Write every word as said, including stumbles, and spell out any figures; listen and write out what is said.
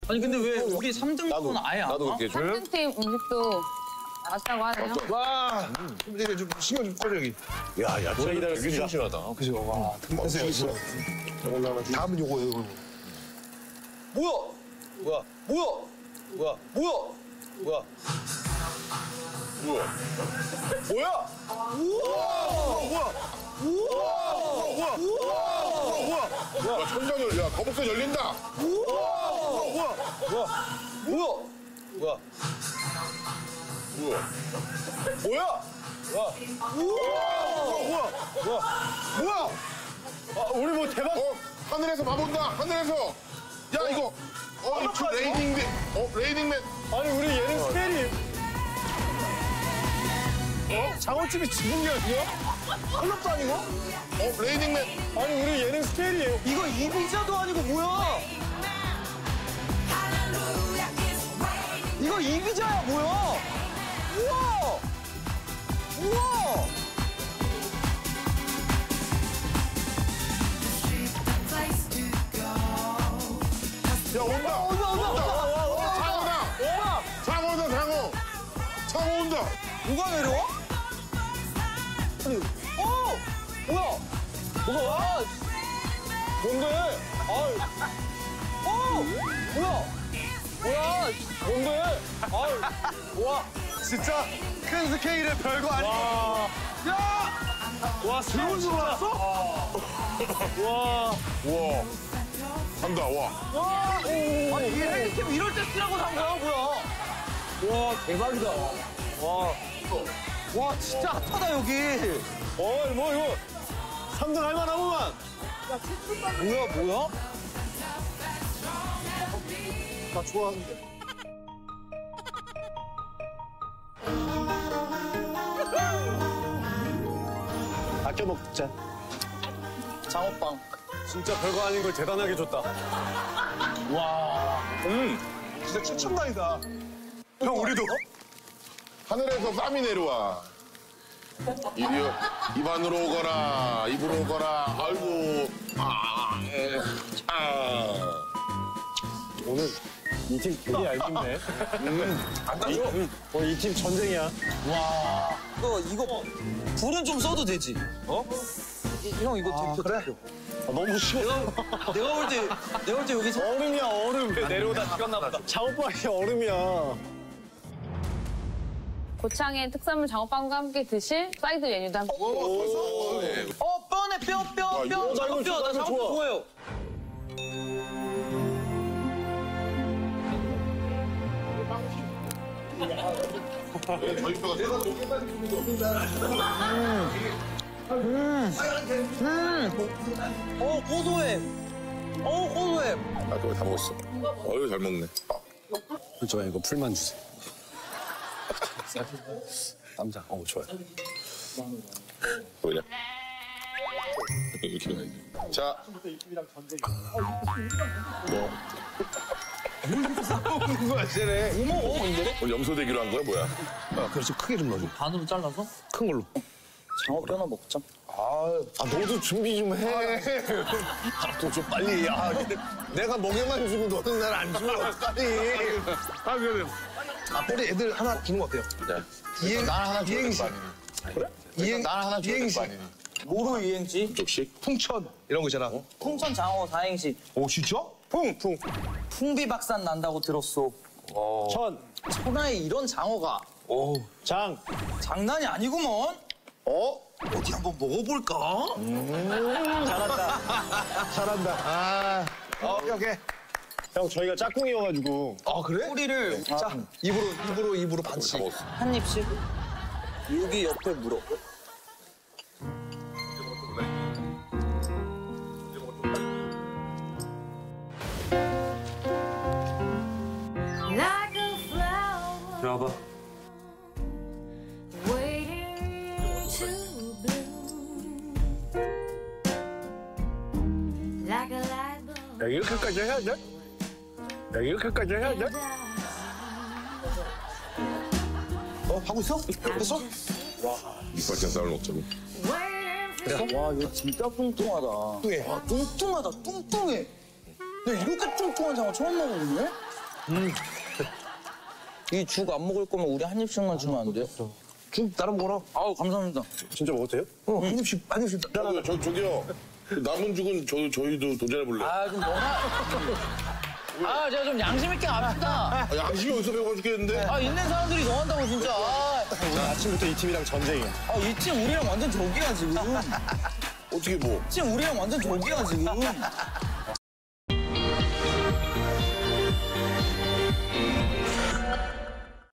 아니 근데 왜 우리 삼 등분은 아예 안 와? 나도 그렇게 삼 등 팀 음식도 맛있다고 하네요. 와, 이제 좀 신경 좀 꺼져 여기. 야, 야채 되게 심심하다. 그죠? 와, 등에서 있어. 다음은 요거 요거. 뭐야? 뭐야? 뭐야? 뭐야? 뭐야? 뭐야? 뭐야? 뭐야? 우와! 우와! 우와! 우와! 우와! 야, 천장 열려. 거북선 열린다. 우와! 우와! 뭐야? 뭐야? 뭐야? 뭐야? 뭐야? 우와! 우와! 뭐야? 뭐야? 아, 우리 뭐 대박. 어, 하늘에서 밥 온다. 하늘에서. 야, 이거. 어, 이거 레이닝맨. 어, 레이닝맨. 아니 우리 예능 스케일이 어? 장어집이 지붕이 아니야? 컬럽도 아니고? 어, 레이닝맨. 아니 우리 예능 스케일이에요. 이거 이비자도 아니고 뭐야? 이거 이비자야 뭐야? 우와! 우와! 야, 온다. 온다 온다 온다! 장어다. 장어다, 장어. 장어 온다. 누가 내려와? 아니, 어! 뭐야? 뭐가 와? 뭔데? 아유. 어! 뭐야? 뭐야? 뭔데? 아유. 와. 진짜 큰 스케일의 별거 아니야. 야! 와, 새로운 줄 알았어? 와. 우와. 간다, 와. 와! 아니, 이 헬리캠 이럴 때 쓰라고 산 거야, 뭐야? 와, 대박이다. 와. 와, 진짜 핫하다, 여기. 어, 뭐 이거 삼 등 할만하구만. 뭐야, 뭐야? 나 좋아하는데. 아껴 먹자. 장어빵. 진짜 별거 아닌 걸 대단하게 줬다. 와. 음, 진짜 최첨단이다. 형 우리도. 하늘에서 쌈이 내려와. 입이, 입안으로 오거라, 입으로 오거라. 아이고. 아, 에, 아. 오늘 이 팀 되게 얄밉네. 음, 안 따져. 오늘 이 팀 전쟁이야. 와. 이거, 이거, 불은 좀 써도 되지? 어? 이, 형, 이거 대표, 그래? 대표. 아, 너무 쉬워. 내가, 내가 볼 때, 내가 볼 때 여기서. 얼음이야, 얼음. 내려오다 식었나 보다. 장어빵이 얼음이야. 고창의 특산물 장어빵과 함께 드실 사이드 메뉴도 함께. 어, 뼈네, 뼈, 뼈, 이거 뼈. 나 이거 장어뼈, 나 좋아, 장어뼈 좋아. 좋아해요. 저희 뼈가 어, 고소해. 어, 고소해. 아, 그거 다 먹었어. 어유 잘 먹네. 저 이거 풀만 주세요. 쌈장. 어, 좋아요. 뭐냐? 이렇게 가야지. 자. 뭐? 먹는 거야, 쟤네. 뭐 먹어, 근데? 오늘 염소대기로 한 거야, 뭐야? 아, 그렇지. 크게 좀 넣어줘. 반으로 잘라서? 큰 걸로. 장어뼈나 먹자. 아, 아 너도 준비 좀 해. 또 좀 빨리. 아, 근데 내가 먹여만 주고 너는 날 안 주면 어떡하니. 아, 그래. 아, 우리 애들 하나 주는 거 어때요? 네. 이행, 나 하나 줘야 이행시. 될거 아니니. 그래? 이행, 나 하나 줘야 될거 이행시. 아니니. 뭐로 이행지? 쪽씩? 풍천. 이런 거 있잖아. 풍천 장어 사행시. 오, 진짜? 풍, 풍. 풍비박산 난다고 들었어. 천. 천하에 이런 장어가 오. 장. 장난이 아니구먼. 어? 어디 한번 먹어볼까? 잘한다. 잘한다. 아. 오케이, 오케이. 형, 저희가 짝꿍이어가지고. 아, 그래? 꼬리를 자, 입으로, 입으로, 입으로 반씩. 다 먹었어. 한 입씩 여기 옆에 물어. Like a flower 들어와봐. waiting to bloom. Like a light bulb. 야, 이렇게까지 해야 돼? 야, 이렇게까지 해야 돼? 어, 하고 있어? 됐어? 이빨장 쌀을 먹자고. Waiting for 와, 이거 진짜 뚱뚱하다. 뚱해. 와, 뚱뚱하다, 뚱뚱해. 나 이렇게 뚱뚱한 장어 처음 먹어보네? 이 죽 안 먹을 거면 우리 한 입씩만 주면 안 돼요? 죽 나랑 먹어라. 아우 감사합니다. 진짜 먹어도 돼요? 어, 한 입씩, 한 입씩. 저기요, 저, 저기요. 그 남은 죽은 저, 저희도 도전해볼래. 요 아 좀 뭐나? 아 제가 좀 양심 있게 갑시다. 아, 양심이 어디서 배워 죽겠는데? 아 있는 사람들이 정한다고 진짜. 아, 오늘 아침부터 이 팀이랑 전쟁이야. 아, 이 팀 우리랑 완전 적이야 지금. 어떻게 뭐? 이 팀 우리랑 완전 적이야 지금.